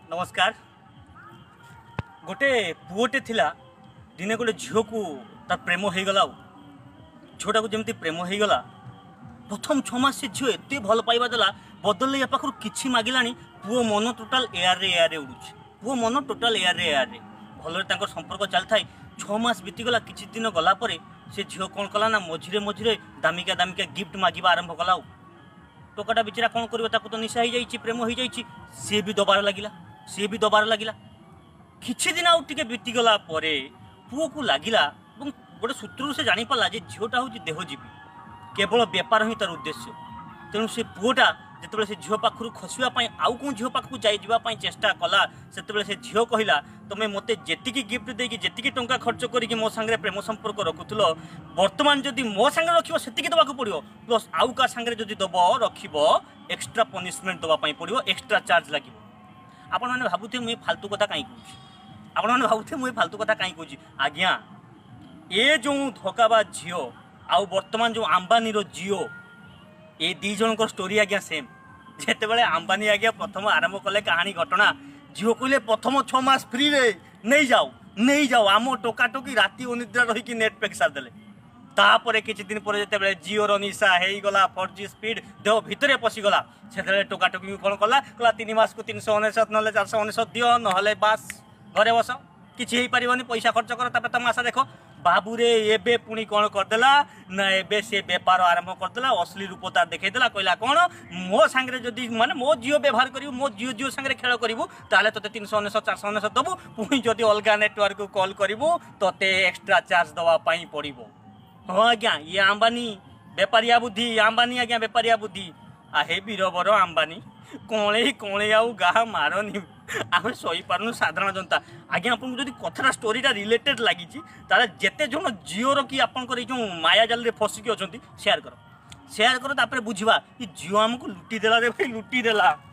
नमस्कार। गोटे पुओटे थिला दिने गोटे झील को तार प्रेम हो गला। झीटा को जमी प्रेम हो गला प्रथम 6 मास से झील एत भल पाइबा देला बदल या पाखर किछि मागिलानी पुओ मन टोटाल एयर रे उड़ुछि। पुओ मन टोटाल एयर रे भल संपर्क चलता 6 मास बीतीगला। किछि दिन गला परे से झील कौन कला ना मझिरे मझिरे दामिका दामिका गिफ्ट मागिबा आरंभ कला। टोकाटा बिचरा कौन कर तो निशा हो जाइए प्रेम हो जाइए सी भी दबार लगिला किछि दिन आउ टिके बीतीगला परे पुओ को लगिला गोटे सूत्र से जानी पाला जे झीटा हूँ देहजीवी केवल बेपार ही तार उद्देश्य। तेणु से पुओटा जिते से झील पाखु खसवाई आउ कौन झील पाखु जावाई चेष्टा कला से झील कहला तुम मत जी गिफ्ट देकी जी टंका खर्च करके मो सांगे प्रेम संपर्क रखुल बर्तमान जदि मो सांगे रखियो सेतिकी दबाक पड़ो प्लस आउ का सांगे जदि दब रखिब एक्स्ट्रा पनिशमेंट दवाई पड़ो एक्स्ट्रा चार्ज लगे। आपण मैंने भावुथे मुझे फालतू कथा कहीं कहूँ आपण मैंने भावुथे मुझे फालतू कथा कहीं कहूँ आज्ञा ए जो धोकाबा झील आउ बर्तमान जो अंबानी जियो ये दी जन स्टोरी आज्ञा सेम। जिते बड़े अंबानी आज्ञा प्रथम आरंभ कले कहानी घटना झील कहले प्रथम 6 मास फ्री रे नहीं जाओ आम टोका टोकी राति अनिद्रा रही नेट पैक सारदे तापर किछि दिन पर जिते जिओर निशा हो गला 4G स्पीड देह भितर पशिगला से टोका टोकी कौन कला 3 मास को 399 ना 499 दियो ना बास घरे बस किसी हो पार पैसा खर्च कर तापर तुम आशा देख बाबू रे एबे पुणी कौन करदेला ना एबे से बेपार आरंभ करदेला असली रूप तार देखला कहला कौन मो सांगे जदि माने मो जियो व्यवहार करू मो जियो सांगे खेल करू ताले तोते 399 499 दबु पुणी जदि अलगा नेटवर्क को कॉल करू तोते एक्स्ट्रा चार्ज दवा पाई पड़िबो। हाँ आज्ञा ये अंबानी बेपारिया बुद्धि अंबानी आज्ञा बेपारिया बुद्धि आहे बीरबर अंबानी कौणे आउ गाह मारनी आम सही पार्नु साधारण जनता। आज्ञा आपको जब कथा स्टोरीटा रिलेटेड लगी जिते जन जिओर कि आपंकर जो माया जाल रे फसिकी अच्छा सेयार कर तापर बुझा जिओ आमको लुटिदेला रे भाई लुटिदेला।